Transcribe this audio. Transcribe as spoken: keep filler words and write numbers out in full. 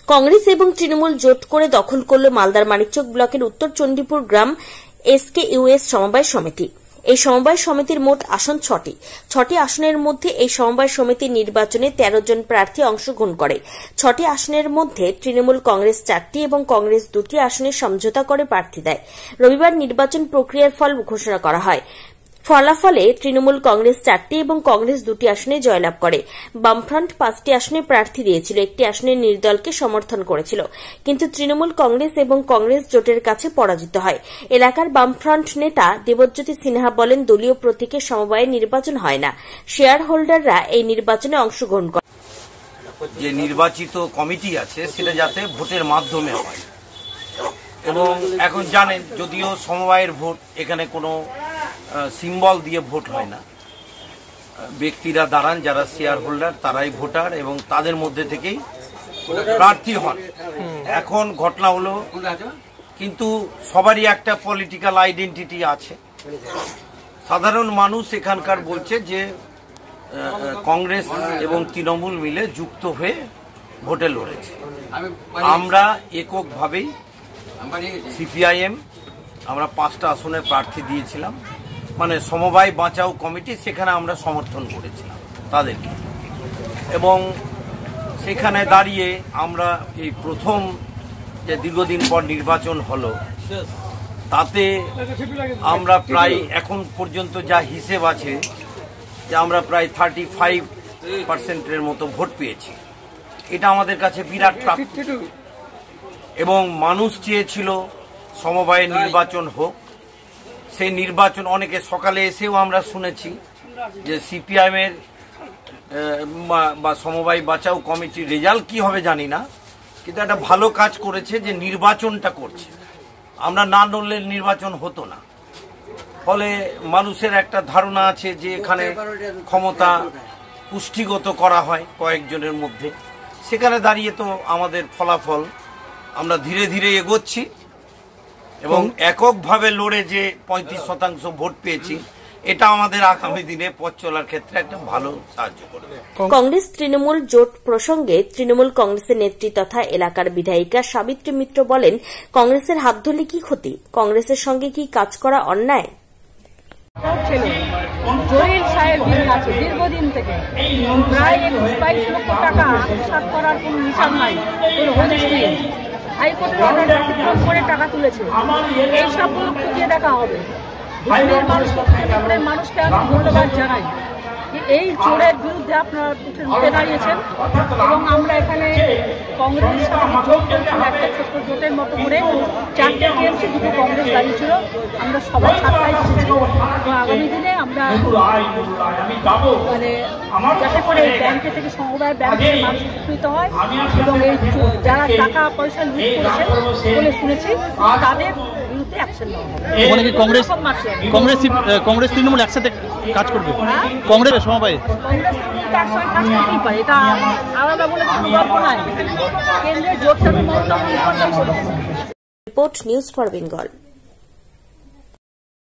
কংগ্রেস এবং তৃণমূল জোট করে দখল করল মালদার মানিকচক ব্লকের উত্তর চণ্ডীপুর গ্রাম এসকেইউএস সমবায় সমিতি। এই সমবায় সমিতির মোট আসন ছটি ছটি আসনের মধ্যে এই সমবায় সমিতির নির্বাচনে তেরো জন প্রার্থী অংশগ্রহণ করে। ছটি আসনের মধ্যে তৃণমূল কংগ্রেস চারটি এবং কংগ্রেস দুটি আসনে সমঝোতা করে প্রার্থী দেয়। রবিবার নির্বাচন প্রক্রিয়ার ফল ঘোষণা করা হয়। ফলাফলে তৃণমূল কংগ্রেস চারটি এবং কংগ্রেস দুটি আসনে জয়লাভ করে। বামফ্রন্ট পাঁচটি আসনে প্রার্থী দিয়েছিল, একটি আসনে নির্দলকে সমর্থন করেছিল, কিন্তু তৃণমূল কংগ্রেস এবং কংগ্রেস জোটের কাছে পরাজিত হয়। এলাকার বামফ্রন্ট নেতা দেবজ্যোতি সিনহা বলেন, দলীয় প্রতীকে সমবায়ে নির্বাচন হয় না, শেয়ার হোল্ডাররা এই নির্বাচনে অংশগ্রহণ করে। যে নির্বাচিত কমিটি আছে সেটা যাতে ভোটের মাধ্যমে হয়, এবং এখন জানেন যদিও সমবায়ের ভোট এখানে কোনো সিম্বল দিয়ে ভোট হয় না, ব্যক্তিরা দাঁড়ান যারা শেয়ার হোল্ডার তারাই ভোটার এবং তাদের মধ্যে থেকেই প্রার্থী হন। এখন ঘটনা হলো কিন্তু সবারই একটা পলিটিক্যাল আইডেন্টিটি আছে। সাধারণ মানুষ এখানকার বলছে যে কংগ্রেস এবং তৃণমূল মিলে যুক্ত হয়ে ভোটে লড়েছে। আমরা এককভাবেই সিপিআইএম আমরা পাঁচটা আসনে প্রার্থী দিয়েছিলাম, মানে সমবায় বাঁচাও কমিটি, সেখানে আমরা সমর্থন করেছিলাম তাদেরকে, এবং সেখানে দাঁড়িয়ে আমরা এই প্রথম যে দীর্ঘদিন পর নির্বাচন হলো তাতে আমরা প্রায় এখন পর্যন্ত যা হিসেব আছে যে আমরা প্রায় থার্টি ফাইভ পার্সেন্টের মতো ভোট পেয়েছি। এটা আমাদের কাছে বিরাট প্রাপ্তি, এবং মানুষ চেয়েছিল সমবায়ের নির্বাচন হোক। সেই নির্বাচন অনেকে সকালে এসেও আমরা শুনেছি যে সিপিআইএম এর বা সমবায় বাঁচাও কমিটির রেজাল্ট কি হবে জানি না, কিন্তু একটা ভালো কাজ করেছে যে নির্বাচনটা করছে। আমরা না লড়লে নির্বাচন হতো না। ফলে মানুষের একটা ধারণা আছে যে এখানে ক্ষমতা পুষ্টিগত করা হয় কয়েকজনের মধ্যে। সেখানে দাঁড়িয়ে তো আমাদের ফলাফল আমরা ধীরে ধীরে এগোচ্ছি, এবং এককভাবে লড়ে যে পঁয়ত্রিশ শতাংশ ভোট পেয়েছি এটা আমাদের আগামী দিনে পথ চলার ক্ষেত্রে একটা ভালো সাহায্য করবে। কংগ্রেস তৃণমূল জোট প্রসঙ্গে তৃণমূল কংগ্রেসের নেত্রী তথা এলাকার বিধায়িকা সাবিত্রী মিত্র বলেন, কংগ্রেসের হাত ধরলে কি ক্ষতি, কংগ্রেসের সঙ্গে কি কাজ করা অন্যায়? জলিল সাহেব আছে দীর্ঘদিন থেকে প্রায় একুশ বাইশ লক্ষ টাকা আত্মসাৎ করার কোন হিসাব নাই, কোনো হদিস নেই। হাইকোর্টের অর্ডার অতিক্রম করে টাকা তুলেছে, এই সবগুলো খুঁজিয়ে দেখা হবে। মানুষকে মানুষকে আমি ধন্যবাদ জানাই যে এই চোরের বিরুদ্ধে আপনারা উঠে দাঁড়িয়েছেন, এবং আমরা এখানে কংগ্রেসের সাথে জোট করেছিলাম একটা ছোট্ট জোটের মতো করে, চারটে টিএমসি দুটো কংগ্রেস দাঁড়িয়েছিল, আমরা সবাই সাতটায় এসেছি। এবং আগামী দিনে আমরা মানে যাতে করে ব্যাংকে থেকে সমবায় ব্যাংকে মানুষ উপকৃত হয়, এবং এই যারা টাকা পয়সা লুট করেছে বলে শুনেছি তাদের বিরুদ্ধে অ্যাকশন নেওয়া হবে। কংগ্রেস কংগ্রেস কংগ্রেস তৃণমূল একসাথে কাজ করবে, কংগ্রেস সমবায় কংগ্রেস একসাথে কাজ করতেই পারে, এটা আলাদা বলে কোনো গল্প নাই। কেন্দ্রের জোটটা মমতা বন্দ্যোপাধ্যায় করেছে। Report news for Bengal.